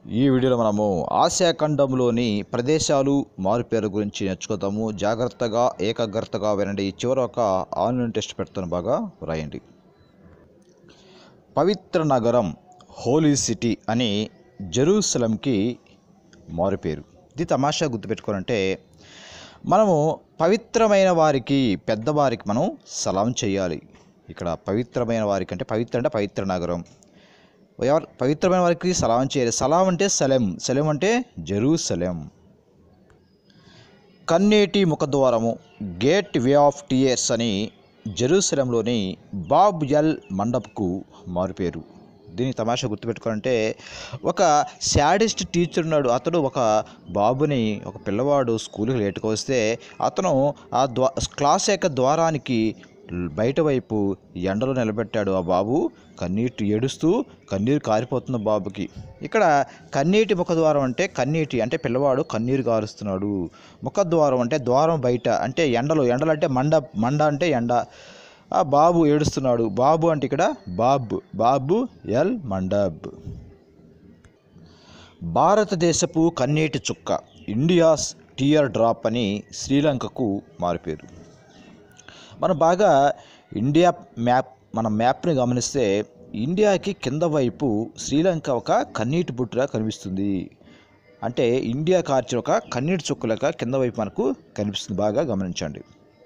ఈ వీడియోలో మనము ఆసియా ఖండంలోని ప్రదేశాలు మారుపేరు గురించి నేర్చుకుందాము. జాగ్రత్తగా ఏకాగ్రతగా వినండి. చివర ఒక ఆన్లైన్ టెస్ట్ పెడతాను, బాగా రాయండి. పవిత్ర నగరం, హోలీ సిటీ అని జెరూసలంకి మారుపేరు. ఇది తమాషా గుర్తుపెట్టుకోవాలంటే, మనము పవిత్రమైన వారికి, పెద్దవారికి మనం సలాం చేయాలి. ఇక్కడ పవిత్రమైన వారికి అంటే పవిత్ర నగరం, పవిత్రమైన వారికి సలాం చేయాలి. సలాం అంటే సలెం, సలెం అంటే జెరూసలేం. కన్నీటి ముఖద్వారము, గేట్ వే ఆఫ్ టీయర్స్ అని జెరూసలంలోని బాబ్ ఎల్ మండప్కు మారుపేరు. దీని తమాషా గుర్తుపెట్టుకోవాలంటే, ఒక శాడిస్ట్ టీచర్ ఉన్నాడు. అతడు ఒక బాబుని, ఒక పిల్లవాడు స్కూల్కి లేటుగా వస్తే అతను ఆ క్లాస్ యొక్క ద్వారానికి బయట వైపు ఎండలో నిలబెట్టాడు. ఆ బాబు ఏడుస్తూ కన్నీరు కారిపోతున్న బాబుకి. ఇక్కడ కన్నీటి ముఖద్వారం అంటే కన్నీటి అంటే పిల్లవాడు కన్నీరు కారుస్తున్నాడు. ముఖద్వారం అంటే ద్వారం బయట అంటే ఎండలో, అంటే మండ అంటే ఎండ. ఆ బాబు ఏడుస్తున్నాడు. బాబు అంటే ఇక్కడ బాబు ఎల్ మండబ్. భారతదేశపు కన్నీటి చుక్క, ఇండియాస్ టియర్ డ్రాప్ అని శ్రీలంకకు మారిపేరు. మనం బాగా మన మ్యాప్ని గమనిస్తే ఇండియాకి కింద వైపు శ్రీలంక ఒక కన్నీటి బుట్టులా కనిపిస్తుంది. అంటే ఇండియా కార్చిన ఒక కన్నీటి చుక్కలక కింద వైపు మనకు కనిపిస్తుంది. బాగా గమనించండి.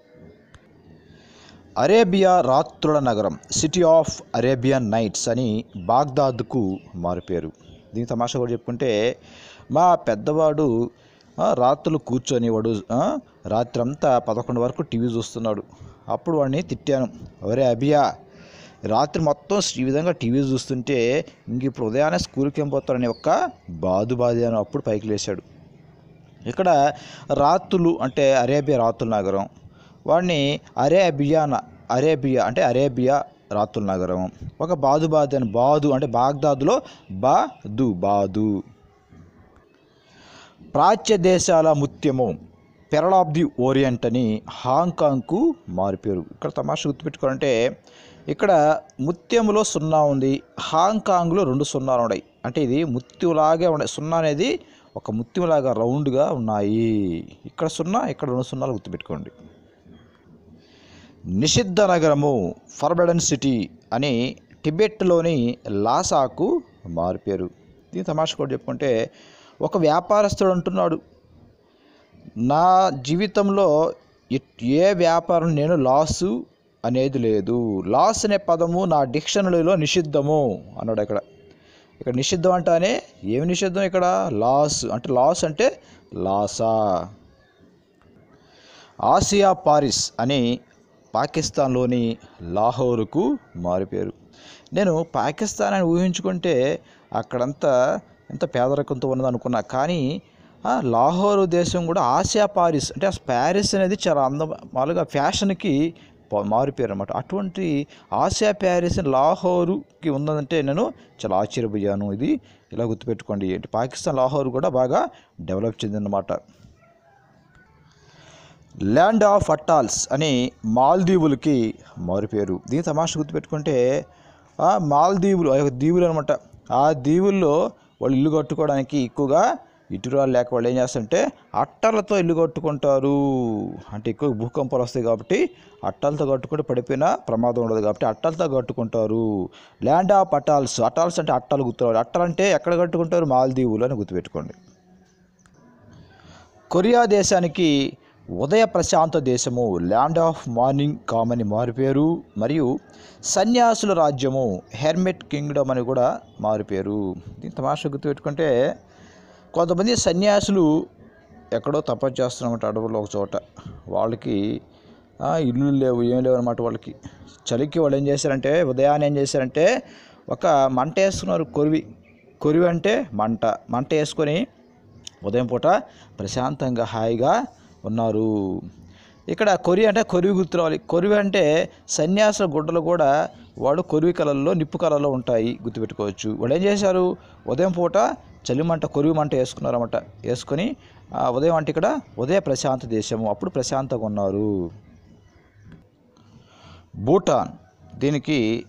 అరేబియా రాత్రుల నగరం, సిటీ ఆఫ్ అరేబియన్ నైట్స్ అని బాగ్దాద్కు మారిపేరు. దీని తమాషా కూడా చెప్పుకుంటే, మా పెద్దవాడు రాత్రులు కూర్చొని రాత్రంతా 11 వరకు టీవీ చూస్తున్నాడు. అప్పుడు వాడిని తిట్టాను, ఒరే అబియా, రాత్రి మొత్తం ఈ విధంగా టీవీ చూస్తుంటే ఇంక ఇప్పుడు ఉదయాన్నే స్కూల్కి ఏం పోతాడని ఒక బాధను అప్పుడు పైకి లేచాడు. ఇక్కడ రాత్రులు అంటే అరేబియా రాత్రుల నగరం. వాడిని అరేబియా అంటే అరేబియా రాత్రుల నగరం. ఒక బాదు అంటే బాగ్దాద్లో బాదు. ప్రాచ్య దేశాల ముత్యము, పెరల్ ఆఫ్ ది ఓరియంట్ అని హాంకాంగ్కు మారిపేరు. ఇక్కడ తమాషా గుర్తుపెట్టుకోవాలంటే, ఇక్కడ ముత్యములో 0 ఉంది, హాంకాంగ్లో 2 సున్నాలు ఉన్నాయి. అంటే ఇది ముత్యంలాగే ఉన్నాయి. 0 అనేది ఒక ముత్యంలాగా రౌండ్గా ఉన్నాయి. ఇక్కడ 0, ఇక్కడ 2 సున్నాలు గుర్తుపెట్టుకోండి. నిషిద్ధ నగరము, ఫర్బిడెన్ సిటీ అని టిబెట్లోని లాసాకు మారిపేరు. దీని తమాషా కూడా చెప్పుకుంటే, ఒక వ్యాపారస్తుడు అంటున్నాడు, నా జీవితంలో ఏ వ్యాపారం నేను లాసు అనేది లేదు. లాస్ అనే పదము నా డిక్షనరీలో నిషిద్ధము అన్నాడు. ఇక్కడ నిషిద్ధం అంటానే ఏమి నిషిద్ధం? ఇక్కడ లాస్ అంటే లాసా. ఆసియా పారిస్ అని పాకిస్తాన్లోని లాహోరుకు మారిపేరు. నేను పాకిస్తాన్ అని ఊహించుకుంటే అక్కడంతా ఎంత పేదరికంతో ఉన్నది అనుకున్నా, కానీ లాహోరు దేశం కూడా ఆసియా పారిస్ అంటే ప్యారిస్ అనేది చాలా మామూలుగా ఫ్యాషన్కి మారిపోయారు అనమాట. అటువంటి ఆసియా ప్యారిస్ లాహోరుకి ఉందంటే నేను చాలా ఆశ్చర్యపోయాను. ఇది ఇలా గుర్తుపెట్టుకోండి. అంటే పాకిస్తాన్ లాహోరు కూడా బాగా డెవలప్ చెందిందన్నమాట. ల్యాండ్ ఆఫ్ అటాల్స్ అని మాల్దీవులకి మారిపోయారు. దీని తమాషా గుర్తుపెట్టుకుంటే, మాల్దీవులు దీవులు అనమాట. ఆ దీవుల్లో వాళ్ళు ఇల్లు కట్టుకోవడానికి ఎక్కువగా ఇటురాలు లేక వాళ్ళు ఏం చేస్తారంటే అట్టలతో ఇల్లు కట్టుకుంటారు. అంటే ఎక్కువ భూకంపాలు వస్తాయి కాబట్టి అట్టలతో కట్టుకుంటే పడిపోయినా ప్రమాదం ఉండదు కాబట్టి అట్టలతో కట్టుకుంటారు. ల్యాండ్ ఆఫ్ అటాల్స్ అంటే అట్టలు గుర్తురావాలి. అట్టలంటే ఎక్కడ కట్టుకుంటారు? మాల్దీవులు అని గుర్తుపెట్టుకోండి. కొరియా దేశానికి ఉదయ ప్రశాంత దేశము, ల్యాండ్ ఆఫ్ మార్నింగ్ కామని మారిపేరు. మరియు సన్యాసుల రాజ్యము, హెర్మెట్ కింగ్డమ్ అని కూడా మారిపేరు. దీని తమాషా గుర్తుపెట్టుకుంటే, కొంతమంది సన్యాసులు ఎక్కడో తపస్సు చేస్తున్నమాట అడవుల్లో ఒక చోట. వాళ్ళకి ఇల్లు లేవు, ఏం లేవు అనమాట. వాళ్ళకి చలికి వాళ్ళు ఏం చేశారంటే, ఉదయాన్నే ఏం చేశారంటే ఒక మంట వేసుకున్నారు. కొరివి అంటే మంట వేసుకొని ఉదయం పూట ప్రశాంతంగా హాయిగా ఉన్నారు. ఇక్కడ కొరివి గుర్తు రావాలి. కొరివి అంటే సన్యాసుల గుడ్డలు కూడా వాడు కొరివి కలర్లో, నిప్పు కలర్లో ఉంటాయి, గుర్తుపెట్టుకోవచ్చు. వాళ్ళు ఏం చేశారు, ఉదయం పూట కొరివి మంట వేసుకున్నారన్నమాట. వేసుకొని ఉదయం అంటే ఇక్కడ ఉదయ ప్రశాంత దేశము, అప్పుడు ప్రశాంతంగా ఉన్నారు. భూటాన్, దీనికి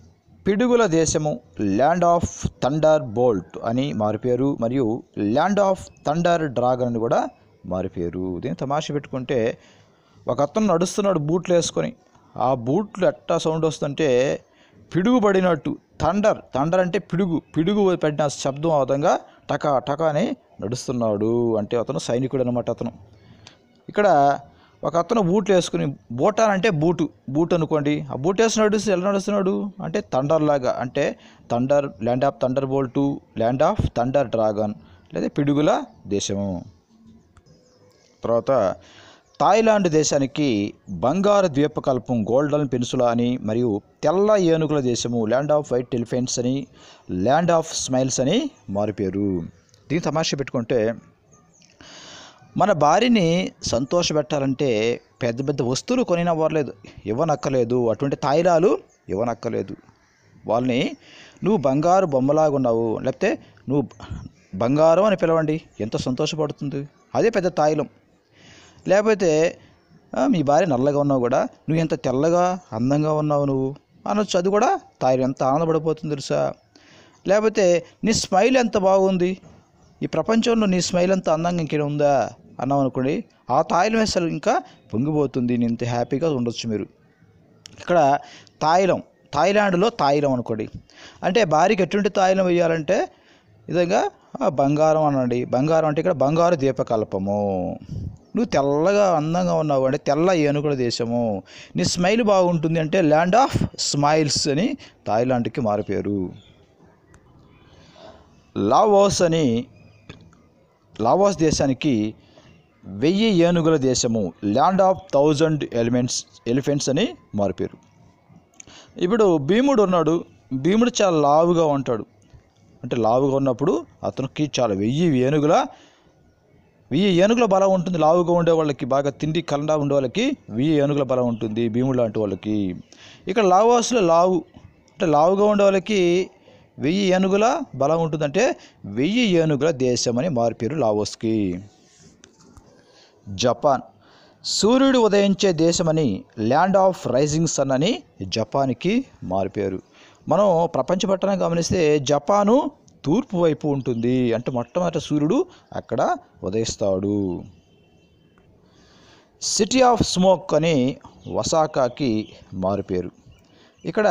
పిడుగుల దేశము ల్యాండ్ ఆఫ్ థండర్ బోల్ట్ అని మారిపేరు, మరియు ల్యాండ్ ఆఫ్ థండర్ డ్రాగన్ అని కూడా మారిపేరు. దీన్ని తమాషా పెట్టుకుంటే ఒక అతను నడుస్తున్నాడు బూట్లు వేసుకొని, ఆ బూట్లు ఎట్టా సౌండ్ వస్తుంటే పిడుగు పడినట్టు, థండర్ అంటే పిడుగు పడిన శబ్దం ఆ విధంగా టకా టకా అని నడుస్తున్నాడు. అంటే అతను సైనికుడు అనమాట అతను. ఇక్కడ ఒక అతను బూట్లు వేసుకుని, బోటాన్ అంటే బూట్ అనుకోండి, ఆ బూట్ వేసి నడుస్తూ ఎలా నడుస్తున్నాడు అంటే థండర్ లాగా, అంటే thunder, land of thunderbolt, land of thunder dragon లేదా పిడుగుల దేశము. తర్వాత థాయిలాండ్ దేశానికి బంగారు ద్వీపకల్పం గోల్డెన్ పెనిసులా అని, మరియు తెల్ల ఏనుగుల దేశము ల్యాండ్ ఆఫ్ వైట్ ఎలిఫెంట్స్ అని, ల్యాండ్ ఆఫ్ స్మైల్స్ అని మారిపేరు. దీన్ని తమాషా పెట్టుకుంటే మన భార్యని సంతోషపెట్టాలంటే పెద్ద పెద్ద వస్తువులు కొనినవ్వలేదు, ఇవ్వనక్కలేదు, అటువంటి తాయిలాలు ఇవ్వనక్కలేదు. వాళ్ళని నువ్వు బంగారు బొమ్మలాగా ఉన్నావు, లేకపోతే నువ్వు బంగారం అని పిలవండి, ఎంత సంతోషపడుతుంది, అదే పెద్ద తాయిలం. లేకపోతే మీ భార్య నల్లగా ఉన్నావు కూడా, నువ్వు ఎంత తెల్లగా అందంగా ఉన్నావు నువ్వు అనొచ్చు, అది కూడా తాయిలం, ఎంత ఆనందపడిపోతుంది తెలుసా. లేకపోతే నీ స్మైల్ ఎంత బాగుంది, ఈ ప్రపంచంలో నీ స్మైల్ ఎంత అందంగా ఇంకేం ఉందా అన్నాం అనుకోండి, ఆ తాయిలం అసలు ఇంకా పొంగిపోతుంది, నేను ఇంత హ్యాపీగా ఉండొచ్చు మీరు. ఇక్కడ థాయిలాండ్లో తాయిలం అనుకోండి, అంటే భార్యకి ఎటువంటి తాయిలం వేయాలంటే విధంగా బంగారం అనండి. బంగారం అంటే ఇక్కడ బంగారు దీపకల్పము, నువ్వు తెల్లగా అందంగా ఉన్నావు అంటే తెల్ల ఏనుగుల దేశము, నీ స్మైల్ బాగుంటుంది అంటే ల్యాండ్ ఆఫ్ స్మైల్స్ అని థాయిలాండ్కి మారిపోయారు. లావోస్ దేశానికి 1000 ఏనుగుల దేశము ల్యాండ్ ఆఫ్ 1000 ఎలిఫెంట్స్ అని మారిపోయారు. ఇప్పుడు భీముడు ఉన్నాడు, భీముడు చాలా లావుగా ఉంటాడు, అంటే లావుగా ఉన్నప్పుడు అతనికి చాలా 1000 ఏనుగుల బలం ఉంటుంది. లావుగా ఉండే వాళ్ళకి, బాగా తిండి కలండా ఉండే వాళ్ళకి 1000 ఏనుగుల బలం ఉంటుంది భీముడు లాంటి వాళ్ళకి. ఇక్కడ లావోస్లో అంటే లావుగా ఉండే వాళ్ళకి 1000 ఏనుగుల బలం ఉంటుందంటే 1000 ఏనుగుల దేశం అని మారిపోయారు లావోస్కి. జపాన్ సూర్యుడు ఉదయించే దేశమని ల్యాండ్ ఆఫ్ రైజింగ్ సన్ అని జపాన్కి మారిపోయారు. మనం ప్రపంచ పట్టణం గమనిస్తే జపాను తూర్పు వైపు ఉంటుంది, అంటే మొట్టమొదటి సూర్యుడు అక్కడ ఉదయిస్తాడు. సిటీ ఆఫ్ స్మోక్ అని ఒసాకాకి మారిపోయారు. ఇక్కడ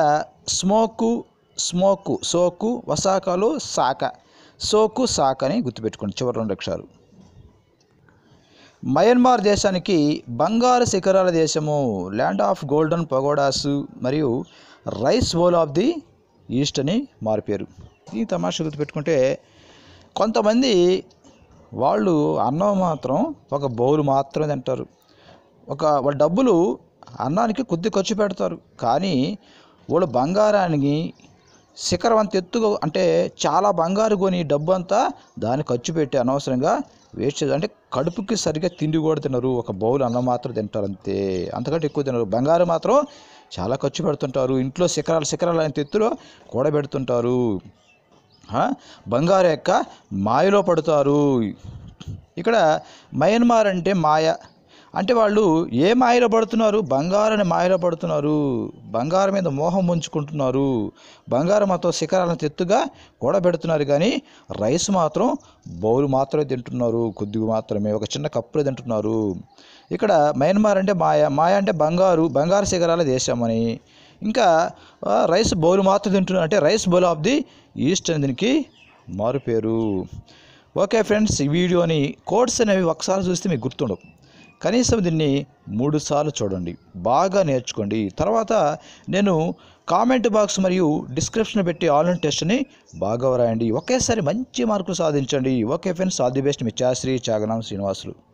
సోకు ఒసాకాలో సోకు సాక అని గుర్తుపెట్టుకోండి, చివరి 2 అక్షరాలు. మయన్మార్ దేశానికి బంగారు శిఖరాల దేశము ల్యాండ్ ఆఫ్ గోల్డెన్ పగోడాస్ మరియు rice bowl of the east అని మారిపోయారు. ఈ తమాషా గుర్తుపెట్టుకుంటే కొంతమంది వాళ్ళు అన్నం మాత్రం ఒక బౌల్ మాత్రమే తింటారు, వాళ్ళ డబ్బులు అన్నానికి కొద్ది ఖర్చు పెడతారు, కానీ వాళ్ళు బంగారానికి శిఖరం అంత ఎత్తుగా, అంటే చాలా బంగారు కొని డబ్బు అంతా దాన్ని ఖర్చు పెట్టి అనవసరంగా వేస్ట్ చేయాలి. అంటే కడుపుకి సరిగ్గా తిండి కూడా తినరు, ఒక బౌల్ అన్నం మాత్రం తింటారు అంతే, అంతకంటే ఎక్కువ తినరు. బంగారం మాత్రం చాలా ఖర్చు పెడుతుంటారు, ఇంట్లో శిఖరాలు అంత ఎత్తులో కూడబెడుతుంటారు, బంగారు యొక్క మాయలో పడతారు. ఇక్కడ మయన్మార్ అంటే మాయ, అంటే వాళ్ళు ఏ మాయలో పడుతున్నారు, బంగారాన్ని మాయలో పడుతున్నారు, బంగారం మీద మోహం ఉంచుకుంటున్నారు, బంగారం మాత్రం శిఖరాలను ఎత్తుగా కూడబెడుతున్నారు, కానీ రైస్ మాత్రం బౌల్ మాత్రమే తింటున్నారు, కొద్దిగా మాత్రమే, ఒక చిన్న కప్పులో తింటున్నారు. ఇక్కడ మయన్మార్ అంటే మాయ అంటే బంగారు శిఖరాల దేశం అని, ఇంకా రైస్ బౌల్ మాత్రం తింటున్నారు అంటే rice bowl of the east అని దీనికి మారుపేరు. ఓకే ఫ్రెండ్స్, ఈ వీడియోని కోడ్స్ అనేవి ఒకసారి చూస్తే మీకు గుర్తుండవు, కనీసం దీన్ని 3 సార్లు చూడండి, బాగా నేర్చుకోండి. తర్వాత నేను కామెంట్ బాక్స్ మరియు డిస్క్రిప్షన్ పెట్టి ఆన్లైన్ టెస్ట్ని బాగా వ్రాయండి, ఒకేసారి మంచి మార్కులు సాధించండి. Okay friends, all the best, మీ చాశ్రీ చాగనాం శ్రీనివాసులు.